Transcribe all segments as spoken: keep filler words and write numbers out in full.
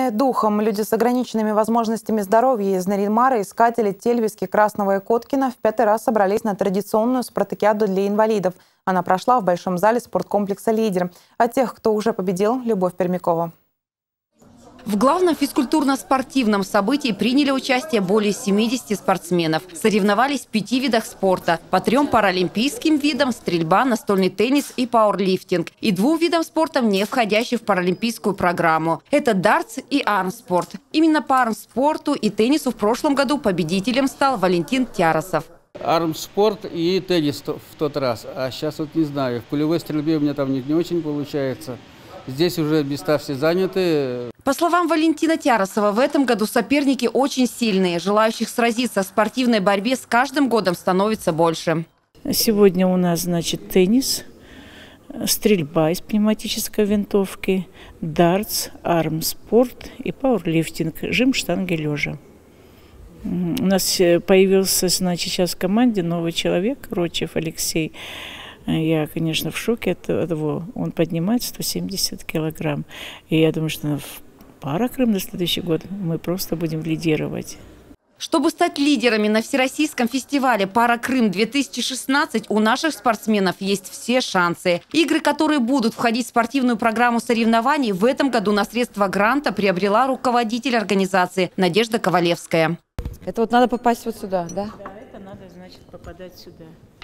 Сильные духом люди с ограниченными возможностями здоровья из Нарьян-Мара, искатели Тельвиски, Красного и Коткина в пятый раз собрались на традиционную спартакиаду для инвалидов. Она прошла в большом зале спорткомплекса «Лидер». А тех, кто уже победил, Любовь Пермякова. В главном физкультурно-спортивном событии приняли участие более семидесяти спортсменов. Соревновались в пяти видах спорта. По трем паралимпийским видам – стрельба, настольный теннис и пауэрлифтинг. И двум видам спорта, не входящих в паралимпийскую программу. Это дартс и армспорт. Именно по армспорту и теннису в прошлом году победителем стал Валентин Тяросов. Армспорт и теннис в тот раз. А сейчас вот не знаю. В пулевой стрельбе у меня там не, не очень получается. Здесь уже места все заняты. По словам Валентина Тяросова, в этом году соперники очень сильные. Желающих сразиться в спортивной борьбе с каждым годом становится больше. Сегодня у нас, значит, теннис, стрельба из пневматической винтовки, дартс, армспорт и пауэрлифтинг, жим, штанги, лежа. У нас появился, значит, сейчас в команде новый человек, Рочев Алексей. Я, конечно, в шоке от того. Он поднимает сто семьдесят килограмм. И я думаю, что в Паракрым на следующий год мы просто будем лидировать. Чтобы стать лидерами на Всероссийском фестивале «Паракрым-две тысячи шестнадцать», у наших спортсменов есть все шансы. Игры, которые будут входить в спортивную программу соревнований, в этом году на средства гранта приобрела руководитель организации Надежда Ковалевская. Это вот надо попасть вот сюда, да? Да, это надо, значит, попадать сюда.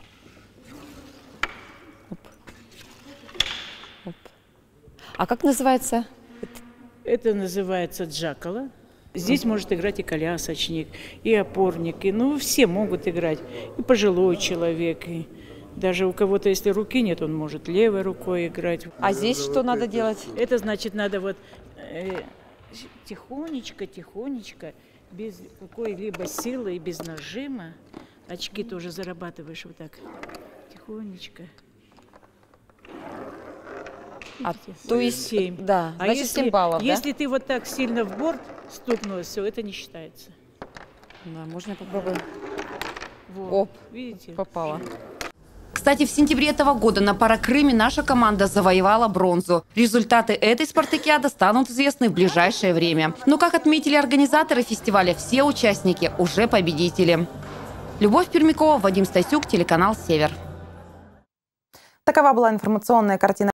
А как называется? Это называется джакала. Здесь может играть и колясочник, и опорник, и, ну, все могут играть. И пожилой человек, и даже у кого-то, если руки нет, он может левой рукой играть. А здесь что надо делать? Это значит, надо вот э, тихонечко, тихонечко, без какой-либо силы и без нажима. Очки тоже зарабатываешь вот так, тихонечко. А, то есть, семь. Да, а значит, если, семь баллов, если да? ты вот так сильно в борт стукнулась, все, это не считается. Да, можно попробовать. Вот. Оп, видите? Попала. Кстати, в сентябре этого года на Паракрыме наша команда завоевала бронзу. Результаты этой спартакиады станут известны в ближайшее время. Но, как отметили организаторы фестиваля, все участники уже победители. Любовь Пермякова, Вадим Стасюк, телеканал «Север». Такова была информационная картина.